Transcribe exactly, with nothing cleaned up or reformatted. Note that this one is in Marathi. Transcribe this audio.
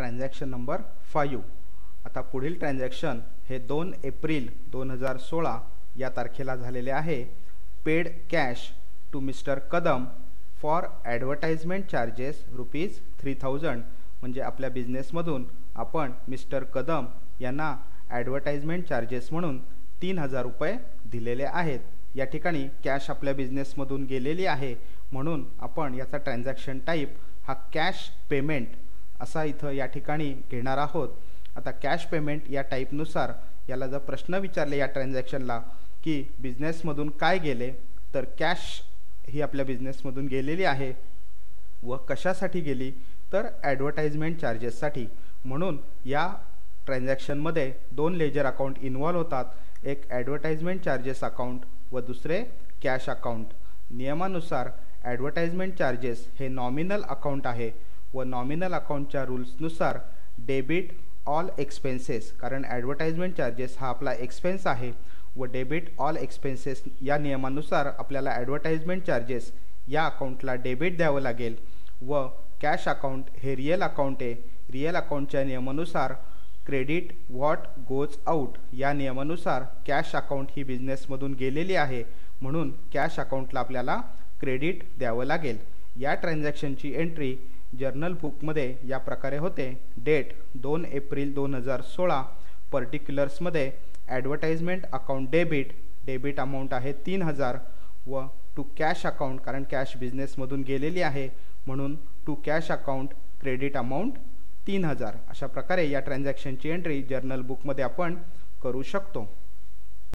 Transaction number five. आता पुढील ट्रान्झॅक्शन हे दोन एप्रिल दोन हजार सोळा या तारखेला झालेले आहे. Paid cash to mister Kadam for advertisement charges rupees three thousand. म्हणजे आपल्या बिझनेसमधून आपण मिस्टर कदम यांना ॲडव्हर्टाइजमेंट चार्जेस म्हणून तीन हजार रुपये दिलेले आहेत. या ठिकाणी कॅश आपल्या बिझनेसमधून गेलेली आहे म्हणून आपण याचा ट्रान्झॅक्शन टाईप हा कॅश पेमेंट असा इथं या ठिकाणी घेणार आहोत. आता कॅश पेमेंट या टाईपनुसार याला जर प्रश्न विचारले या ट्रान्झॅक्शनला की बिझनेसमधून काय गेले, तर कॅश ही आपल्या बिझनेसमधून गेलेली आहे व कशासाठी गेली तर ॲडव्हर्टाइजमेंट चार्जेससाठी. म्हणून या ट्रान्झॅक्शनमध्ये दोन लेजर अकाउंट इन्व्हॉल्व होतात, एक ॲडव्हर्टाइजमेंट चार्जेस अकाउंट व दुसरे कॅश अकाउंट. नियमानुसार ॲडव्हर्टाइजमेंट चार्जेस हे नॉमिनल अकाउंट आहे व नॉमिनल अकाउंटच्या रूल्सनुसार डेबिट ऑल एक्सपेन्सेस, कारण ॲडव्हर्टाइजमेंट चार्जेस हा आपला एक्सपेन्स आहे व डेबिट ऑल एक्सपेन्सेस या नियमानुसार आपल्याला ॲडव्हर्टाइजमेंट चार्जेस या अकाउंटला डेबिट द्यावं लागेल व कॅश अकाउंट हे रिअल अकाउंट आहे. रिअल अकाउंटच्या नियमानुसार क्रेडिट व्हॉट गोज आउट या नियमानुसार कॅश अकाउंट ही बिझनेसमधून गेलेली आहे म्हणून कॅश अकाउंटला आपल्याला क्रेडिट द्यावं लागेल. या ट्रान्झॅक्शनची एंट्री जर्नल बुकमध्ये या प्रकारे होते. डेट दोन एप्रिल दोन हजार सोळा. पर्टिक्युलर्समध्ये advertisement account debit, debit amount आहे तीन हजार व टू कॅश अकाउंट, कारण कॅश बिझनेसमधून गेलेली आहे म्हणून to cash account credit amount तीन हजार. अशा प्रकारे या ट्रान्झॅक्शनची एंट्री जर्नल बुकमध्ये आपण करू शकतो.